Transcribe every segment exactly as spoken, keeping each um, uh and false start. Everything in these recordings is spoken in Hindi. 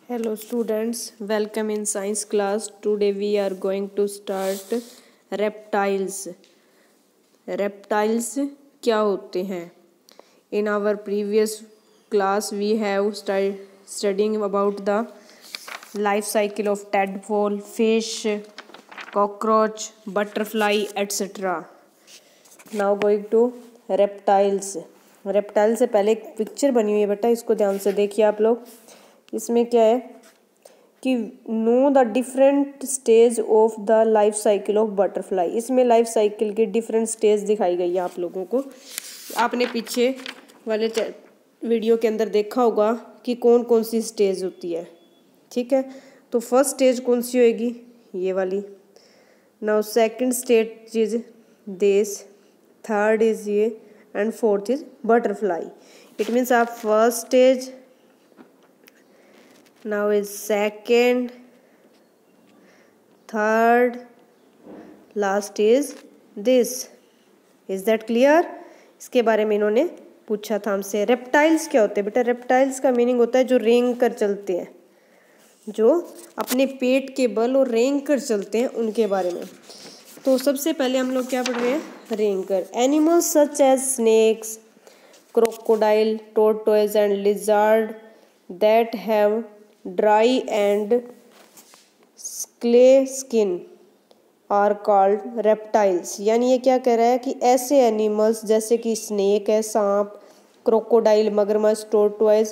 Hello students, welcome in science class. Today we are going to start reptiles. Reptiles क्या होते हैं? In our previous class we have started studying about the life cycle of tadpole, fish, cockroach, butterfly, et cetera. Now going to reptiles. reptile से पहले एक पिक्चर बनी हुई है बेटा, इसको ध्यान से देखिए आप लोग। इसमें क्या है कि know the different stage of the life cycle of butterfly. इसमें लाइफ साइकिल के डिफरेंट स्टेज दिखाई गई है आप लोगों को। आपने पीछे वाले वीडियो के अंदर देखा होगा कि कौन कौन सी स्टेज होती है, ठीक है। तो फर्स्ट स्टेज कौन सी होएगी? ये वाली। Now second stage is this, third is ये, and fourth is butterfly. It means आप first stage, now is second, third, last is this. is that clear? इसके बारे में इन्होंने पूछा था हमसे। रेप्टाइल्स क्या होते हैं बेटा? रेप्टाइल्स का मीनिंग होता है जो रेंग कर चलते हैं, जो अपने पेट के बल और रेंग कर चलते हैं, उनके बारे में। तो सबसे पहले हम लोग क्या पढ़ रहे हैं? रेंग कर। Animals such as snakes, crocodile, tortoise and lizard that have dry and clay skin are called reptiles. यानी ये क्या कह रहा है कि ऐसे एनिमल्स जैसे कि स्नेक है, सांप, क्रोकोडाइल मगरमच्छ, टोर्टोइज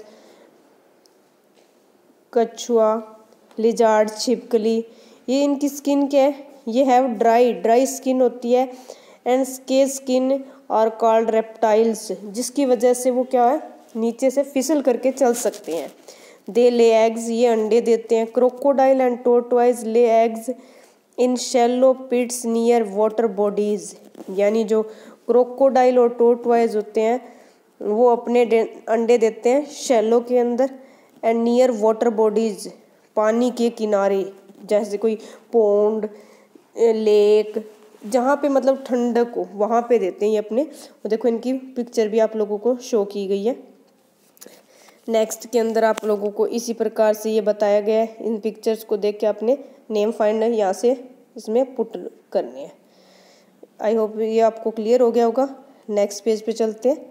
कछुआ, लिजार्ड छिपकली, ये इनकी स्किन क्या है? ये हैव ड्राई ड्राई स्किन होती है, and scaly skin are called reptiles, जिसकी वजह से वो क्या है? नीचे से फिसल करके चल सकते हैं। दे ले एग्स, ये अंडे देते हैं। Crocodile and tortoise lay eggs in shallow pits near water bodies. यानी जो क्रोकोडाइल और टोर्टोइज होते हैं वो अपने अंडे देते हैं शैलो के अंदर, एंड नियर वाटर बॉडीज, पानी के किनारे, जैसे कोई पोंड, लेक, जहाँ पे मतलब ठंडक हो वहाँ पे देते हैं ये अपने। और देखो इनकी पिक्चर भी आप लोगों को शो की गई है। नेक्स्ट के अंदर आप लोगों को इसी प्रकार से ये बताया गया है। इन पिक्चर्स को देख के आपने नेम फाइंड यहाँ से इसमें पुट करने हैं। आई होप ये आपको क्लियर हो गया होगा। नेक्स्ट पेज पे चलते हैं।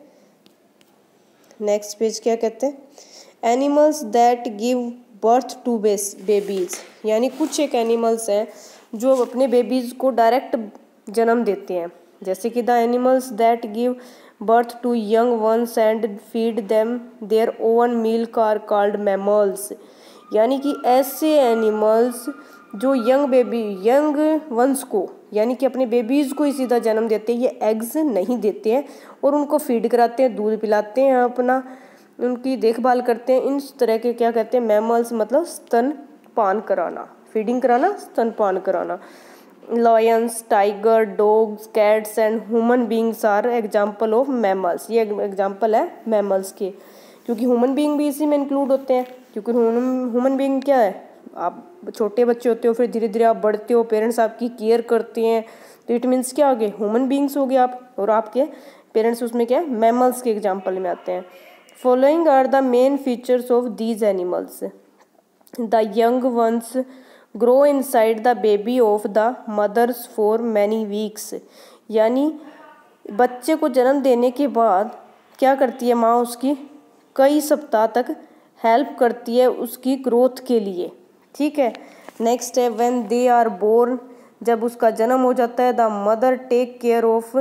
नेक्स्ट पेज क्या कहते हैं? Animals that give birth to babies. यानी कुछ एक एनिमल्स हैं जो अपने बेबीज को डायरेक्ट जन्म देते हैं, जैसे कि the animals that give birth to young ones and feed them their own milk are called mammals। यानी कि ऐसे एनिमल्स जो यंग बेबी यंग वंस को, यानी कि अपने बेबीज़ को ही सीधा जन्म देते हैं, ये एग्स नहीं देते हैं और उनको फीड कराते हैं, दूध पिलाते हैं, अपना उनकी देखभाल करते हैं। इन तरह के क्या कहते हैं? मैमल्स, मतलब स्तनपान कराना, फीडिंग कराना, स्तनपान कराना। Lions, tiger, dogs, cats and human beings are example of mammals. ये एग्जाम्पल है मैमल्स के, क्योंकि ह्यूमन बींग भी इसी में इंक्लूड होते हैं। क्योंकि ह्यूमन बींग क्या है? आप छोटे बच्चे होते हो, फिर धीरे धीरे आप बढ़ते हो, पेरेंट्स आपकी केयर करते हैं, तो इट मीन्स क्या हो गए? ह्यूमन बींग्स हो गए आप, और आपके पेरेंट्स उसमें क्या है? मैमल्स के एग्जाम्पल में आते हैं। Following are the main features of these animals. The young ones grow inside the baby of the mothers for many weeks. यानी बच्चे को जन्म देने के बाद क्या करती है माँ? उसकी कई सप्ताह तक हेल्प करती है उसकी ग्रोथ के लिए, ठीक है। नेक्स्ट है व्हेन दे आर बोर्न। जब उसका जन्म हो जाता है, the mother take care of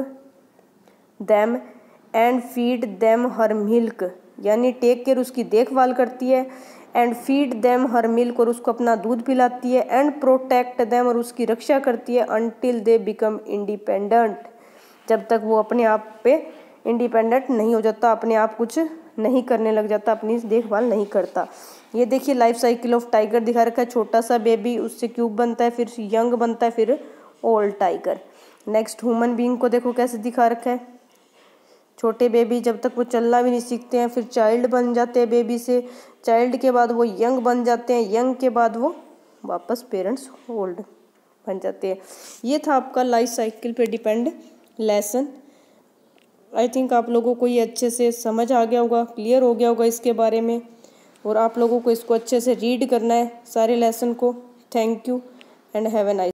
them and feed them her milk. यानी टेक केयर, उसकी देखभाल करती है, and feed them her milk, और उसको अपना दूध पिलाती है, एंड प्रोटेक्ट देम, और उसकी रक्षा करती है, अनटिल दे बिकम इंडिपेंडेंट, जब तक वो अपने आप पे इंडिपेंडेंट नहीं हो जाता, अपने आप कुछ नहीं करने लग जाता, अपनी देखभाल नहीं करता। ये देखिए लाइफ साइकिल ऑफ टाइगर दिखा रखा है। छोटा सा बेबी, उससे क्यूब बनता है, फिर यंग बनता है, फिर old tiger. Next human being को देखो कैसे दिखा रखा है। छोटे बेबी जब तक वो चलना भी नहीं सीखते हैं, फिर चाइल्ड बन जाते हैं बेबी से, चाइल्ड के बाद वो यंग बन जाते हैं, यंग के बाद वो वापस पेरेंट्स ओल्ड बन जाते हैं। ये था आपका लाइफ साइकिल पे डिपेंड लेसन। आई थिंक आप लोगों को ये अच्छे से समझ आ गया होगा, क्लियर हो गया होगा इसके बारे में। और आप लोगों को इसको अच्छे से रीड करना है सारे लेसन को। Thank you and have a nice